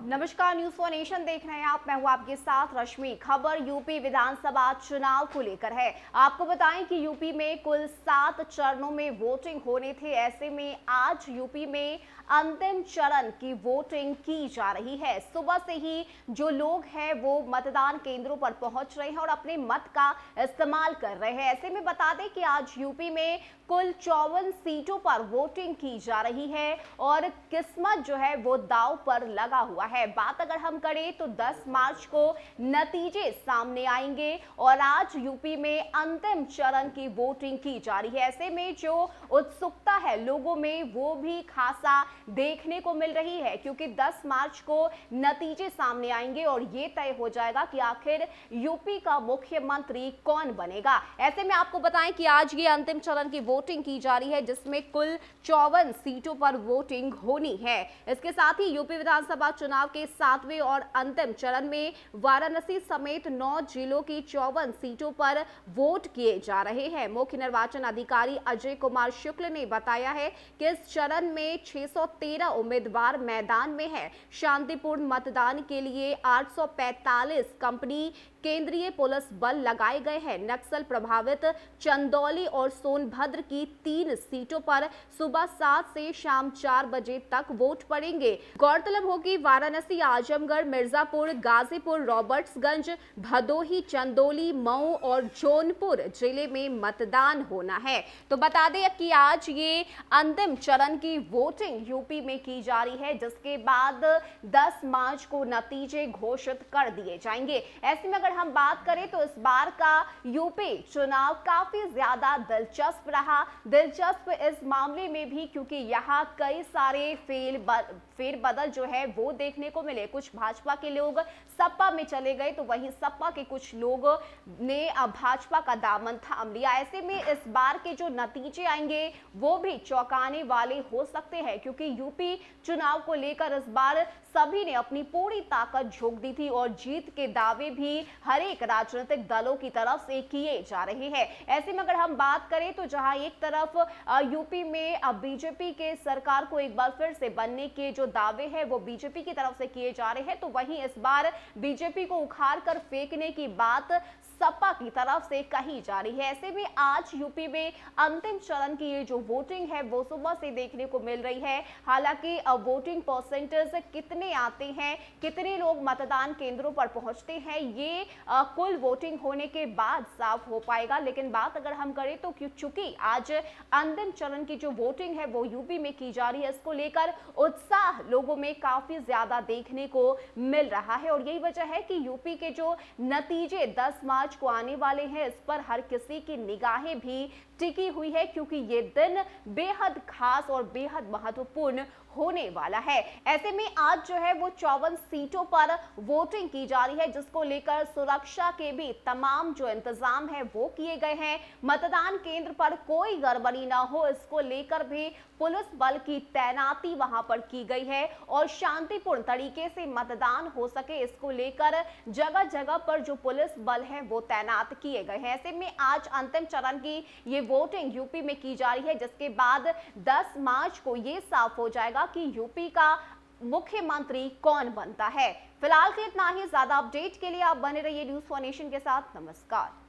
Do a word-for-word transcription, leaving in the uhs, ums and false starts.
नमस्कार, news for nation देख रहे हैं आप। मैं हूं आपके साथ रश्मि। खबर यूपी विधानसभा चुनाव को लेकर है। आपको बताएं कि यूपी में कुल सात चरणों में वोटिंग होने थे। ऐसे में आज यूपी में अंतिम चरण की वोटिंग की जा रही है। सुबह से ही जो लोग हैं वो मतदान केंद्रों पर पहुंच रहे हैं और अपने मत का इस्तेमाल कर रहे हैं। ऐसे में बता दें कि आज यूपी में कुल चौवन सीटों पर वोटिंग की जा रही है और किस्मत जो है वो दांव पर लगा हुआ है। बात अगर हम करें तो दस मार्च को नतीजे सामने आएंगे और आज यूपी में अंतिम चरण की वोटिंग की जा रही है। ऐसे में जो उत्सुकता है लोगों में वो भी खासा देखने को मिल रही है, क्योंकि दस मार्च को नतीजे सामने आएंगे और ये तय हो जाएगा कि आखिर यूपी का मुख्यमंत्री कौन बनेगा। ऐसे में आपको बताएं कि आज ये अंतिम चरण की वोटिंग की जा रही है, जिसमें कुल चौवन सीटों पर वोटिंग होनी है। इसके साथ ही यूपी विधानसभा चुनाव के सातवें और अंतिम चरण में वाराणसी समेत नौ जिलों की चौवन सीटों पर वोट किए जा रहे हैं। मुख्य निर्वाचन अधिकारी अजय कुमार शुक्ल ने बताया है कि इस चरण में छह सौ तेरह उम्मीदवार मैदान में हैं। शांतिपूर्ण मतदान के लिए आठ सौ पैंतालीस कंपनी केंद्रीय पुलिस बल लगाए गए हैं। नक्सल प्रभावित चंदौली और सोनभद्र की तीन सीटों पर सुबह सात से शाम चार बजे तक वोट पड़ेंगे। गौरतलब हो कि वाराणसी, आजमगढ़, मिर्जापुर, गाजीपुर, रॉबर्ट्सगंज, भदोही, चंदौली, मऊ और जौनपुर जिले में मतदान होना है। तो बता दें कि आज ये अंतिम चरण की वोटिंग यूपी में की जा रही है, जिसके बाद दस मार्च को नतीजे घोषित कर दिए जाएंगे। ऐसे में अगर हम बात करें तो इस बार का यूपी चुनाव काफी ज्यादा दिलचस्प रहा। दिलचस्प इस मामले में भी क्योंकि यहाँ कई सारे फेल फेरबदल जो है वो देखने को मिले। कुछ भाजपा के लोग सपा में चले गए तो वहीं सपा के कुछ लोग ने भाजपा का दामन थाम लिया। ऐसे में इस बार के जो नतीजे आएंगे वो भी चौंकाने वाले हो सकते हैं, क्योंकि यूपी चुनाव को लेकर इस बार सभी ने अपनी पूरी ताकत झोंक दी थी और जीत के दावे भी हर एक राजनीतिक दलों की तरफ से किए जा रहे हैं। ऐसे में अगर हम बात करें तो जहां एक तरफ यूपी में बीजेपी के सरकार को एक बार फिर से बनने के जो दावे हैं वो बीजेपी की तरफ से किए जा रहे हैं, तो वहीं इस बार बीजेपी को उखाड़ कर फेंकने की बात सपा की तरफ से कही जा रही है। ऐसे में आज यूपी में अंतिम चरण की ये जो वोटिंग है वो सुबह से देखने को मिल रही है। हालांकि वोटिंग परसेंटेज कितने आते हैं, कितने लोग मतदान केंद्रों पर पहुंचते हैं, ये आ, कुल वोटिंग होने के बाद साफ हो पाएगा। लेकिन बात अगर हम करें तो चूंकि आज अंतिम चरण की जो वोटिंग है वो यूपी में की जा रही है, इसको लेकर उत्साह लोगों में काफी ज्यादा देखने को मिल रहा है और यही वजह है कि यूपी के जो नतीजे दस मार्च को आने वाले हैं इस पर हर किसी की निगाहें भी टिकी हुई है, क्योंकि ये दिन बेहद खास और बेहद महत्वपूर्ण होने वाला है। ऐसे में आज जो है वो चौवन सीटों पर वोटिंग की जा रही है, जिसको लेकर सुरक्षा के भी तमाम जो इंतजाम है वो किए गए हैं। मतदान केंद्र पर कोई गड़बड़ी ना हो, इसको लेकर भी पुलिस बल की तैनाती वहां पर की गई है और शांतिपूर्ण तरीके से मतदान हो सके, इसको लेकर जगह जगह पर जो पुलिस बल है वो तैनात किए गए हैं। ऐसे में आज अंतिम चरण की ये वोटिंग यूपी में की जा रही है, जिसके बाद दस मार्च को ये साफ हो जाएगा कि यूपी का मुख्यमंत्री कौन बनता है। फिलहाल के इतना ही। ज्यादा अपडेट के लिए आप बने रहिए न्यूज फॉर नेशन के साथ। नमस्कार।